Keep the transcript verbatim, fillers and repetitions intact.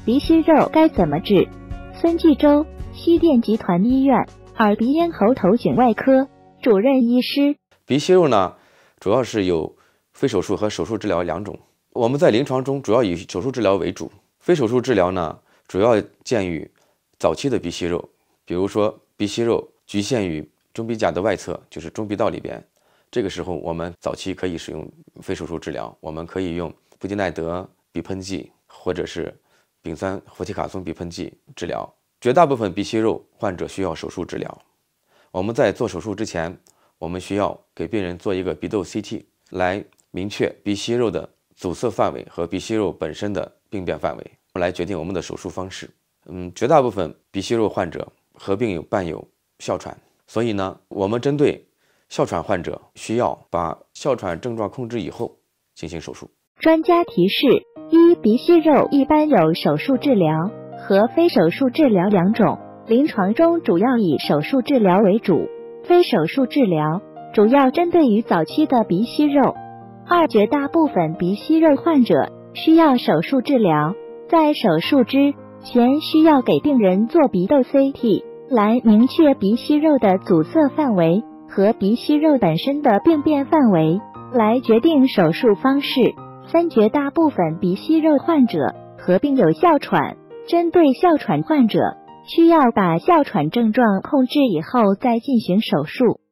鼻息肉该怎么治？孙继洲，西电集团医院耳鼻咽喉头颈外科主任医师。 鼻息肉呢，主要是有非手术和手术治疗两种。我们在临床中主要以手术治疗为主，非手术治疗呢，主要见于早期的鼻息肉，比如说鼻息肉局限于中鼻甲的外侧，就是中鼻道里边。这个时候，我们早期可以使用非手术治疗，我们可以用布金奈德鼻喷剂或者是丙酸氟替卡松鼻喷剂治疗。绝大部分鼻息肉患者需要手术治疗。我们在做手术之前，我们需要给病人做一个鼻窦 C T， 来明确鼻息肉的阻塞范围和鼻息肉本身的病变范围，来决定我们的手术方式。嗯，绝大部分鼻息肉患者合并有伴有哮喘，所以呢，我们针对哮喘患者需要把哮喘症状控制以后进行手术。 专家提示：一、鼻息肉一般有手术治疗和非手术治疗两种，临床中主要以手术治疗为主，非手术治疗主要针对于早期的鼻息肉。二、绝大部分鼻息肉患者需要手术治疗，在手术之前需要给病人做鼻窦 C T， 来明确鼻息肉的阻塞范围和鼻息肉本身的病变范围，来决定手术方式。三、绝大部分鼻息肉患者合并有哮喘，针对哮喘患者，需要把哮喘症状控制以后再进行手术。